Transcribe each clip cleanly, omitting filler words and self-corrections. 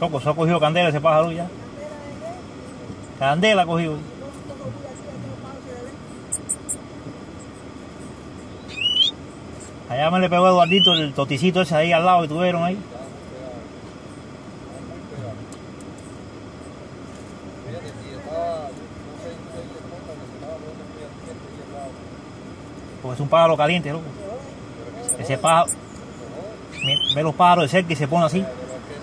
Loco, eso ha cogido candela ese pájaro ya. Candela ha cogido. Allá me le pegó a Eduardito el toticito ese ahí al lado y tuvieron ahí. Porque es un pájaro caliente, loco. Ese pájaro. Ve los pájaros de cerca y se pone así.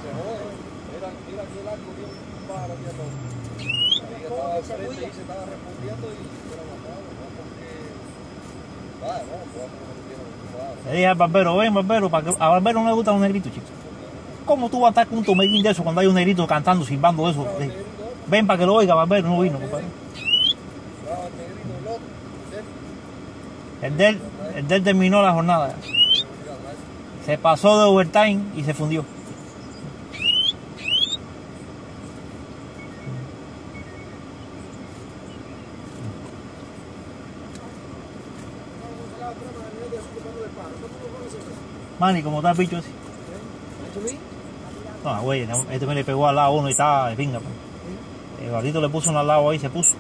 Le dije al barbero, ven barbero, para que a barbero no le gustan los negritos, chicos. ¿Cómo tú vas a estar con un tomeguín de eso cuando hay un negrito cantando, silbando eso? Ven para que lo oiga, barbero, no vino, compadre. El de él terminó la jornada. Se pasó de overtime y se fundió. Manny, ¿cómo está el bicho ese? No, güey, este me le pegó al lado uno y estaba de pinga. El gordito le puso uno al lado ahí y se puso.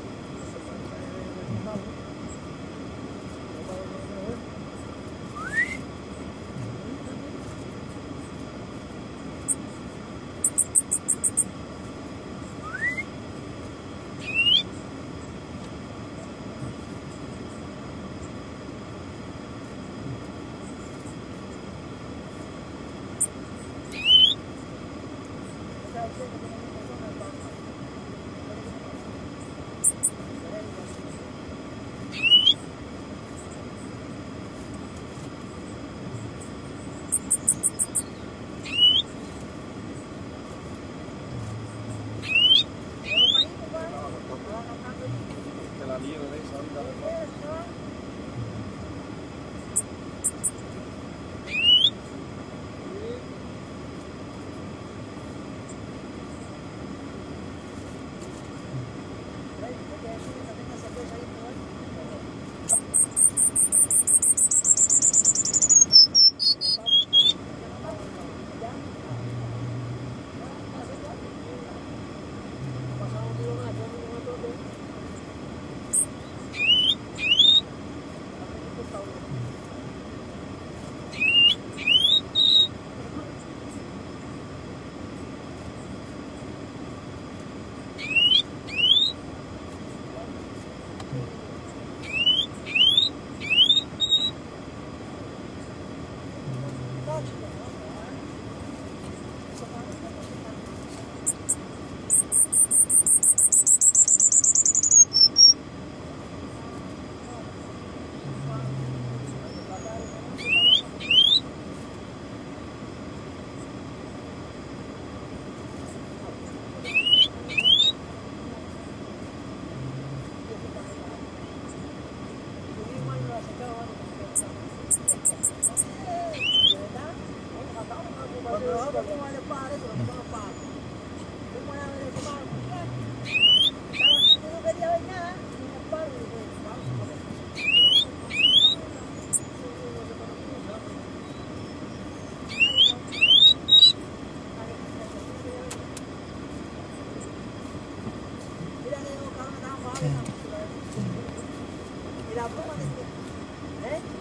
Y la pluma de...